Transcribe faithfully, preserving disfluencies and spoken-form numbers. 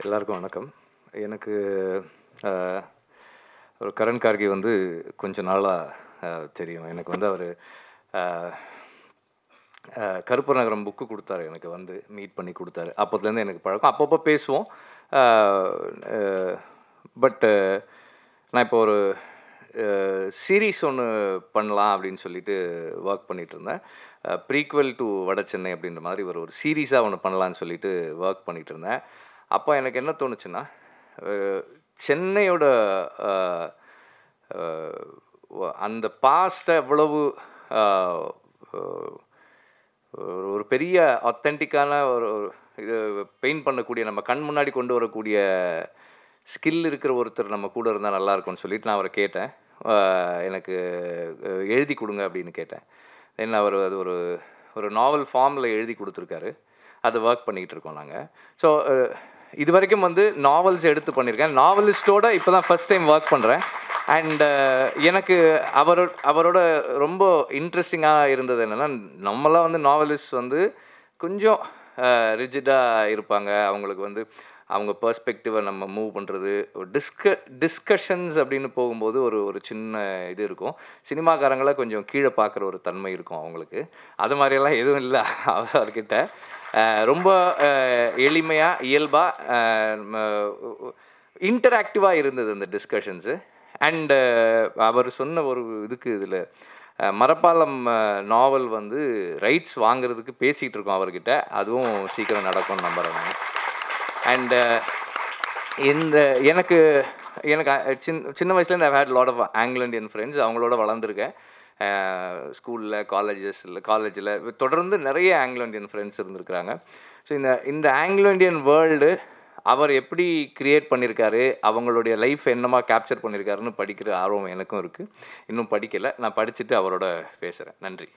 எல்லாருக்கும் வணக்கம். எனக்கு ஒரு கரண் கார்கி வந்து கொஞ்ச நாளாக தெரியும். எனக்கு வந்து அவர் கருப்பு நகரம் புக்கு கொடுத்தாரு, எனக்கு வந்து மீட் பண்ணி கொடுத்தாரு. அப்போதுலேருந்து எனக்கு பழக்கம், அப்பப்போ பேசுவோம். பட்டு நான் இப்போ ஒரு சீரீஸ் ஒன்று பண்ணலாம் அப்படின்னு சொல்லிட்டு ஒர்க் பண்ணிகிட்டு இருந்தேன். ப்ரீக்வெல் டு வட சென்னை அப்படின்ற மாதிரி ஒரு ஒரு சீரீஸாக ஒன்று பண்ணலான்னு சொல்லிட்டு ஒர்க் பண்ணிகிட்டு இருந்தேன். அப்போ எனக்கு என்ன தோணுச்சுன்னா, சென்னையோட அந்த பாஸ்ட்டை எவ்வளவு ஒரு பெரிய ஆத்தென்டிக்கான ஒரு இது பெயிண்ட் பண்ணக்கூடிய, நம்ம கண் முன்னாடி கொண்டு வரக்கூடிய ஸ்கில் இருக்கிற ஒருத்தர் நம்ம கூட இருந்தால் நல்லாயிருக்கும்னு சொல்லிட்டு நான் அவரை கேட்டேன். எனக்கு எழுதி கொடுங்க அப்படின்னு கேட்டேன். தென் அவர் அது ஒரு ஒரு நாவல் ஃபார்மில் எழுதி கொடுத்துருக்காரு. அது ஒர்க் பண்ணிக்கிட்டு இருக்கோம் நாங்கள். ஸோ இது வரைக்கும் வந்து நாவல்ஸ் எடுத்து பண்ணியிருக்கேன். நாவலிஸ்ட்டோட இப்போ தான் ஃபஸ்ட் டைம் ஒர்க் பண்ணுறேன். அண்டு எனக்கு அவரோ அவரோட ரொம்ப இன்ட்ரெஸ்டிங்காக இருந்தது என்னென்னா, நம்மளாம் வந்து நாவலிஸ்ட் வந்து கொஞ்சம் ரிஜிடாக இருப்பாங்க. அவங்களுக்கு வந்து அவங்க பெர்ஸ்பெக்டிவை நம்ம மூவ் பண்ணுறது, டிஸ்க டிஸ்கஷன்ஸ் அப்படின்னு போகும்போது ஒரு ஒரு சின்ன இது இருக்கும். சினிமாக்காரங்களை கொஞ்சம் கீழே பார்க்குற ஒரு தன்மை இருக்கும் அவங்களுக்கு. அது மாதிரியெல்லாம் எதுவும் இல்லை அவர்கிட்ட. ரொம்ப எளிமையாக, இயல்பாக, இன்டராக்டிவாக இருந்தது அந்த டிஸ்கஷன்ஸு. அண்டு அவர் சொன்ன ஒரு இதுக்கு இதில் மரப்பாலம் நாவல் வந்து ரைட்ஸ் வாங்கிறதுக்கு பேசிகிட்டு இருக்கோம் அவர்கிட்ட. அதுவும் சீக்கிரம் நடக்கும்னு நம்புகிறேன். அண்டு இந்த எனக்கு எனக்கு சின் சின்ன வயசுலேருந்து I had lot of Anglo Indian friends. அவங்களோட வளர்ந்துருக்கேன். ஸ்கூலில், காலேஜஸில் காலேஜில் தொடர்ந்து நிறைய ஆங்கிலோ இண்டியன் ஃப்ரெண்ட்ஸ் இருந்திருக்கிறாங்க. ஸோ இந்த இந்த ஆங்கிலோ இண்டியன் வேர்ல்டு அவர் எப்படி க்ரியேட் பண்ணியிருக்காரு, அவங்களுடைய லைஃப் என்னமா கேப்சர் பண்ணியிருக்காருன்னு படிக்கிற ஆர்வம் எனக்கும் இருக்குது. இன்னும் படிக்கலை. நான் படிச்சுட்டு அவரோட பேசுகிறேன். நன்றி.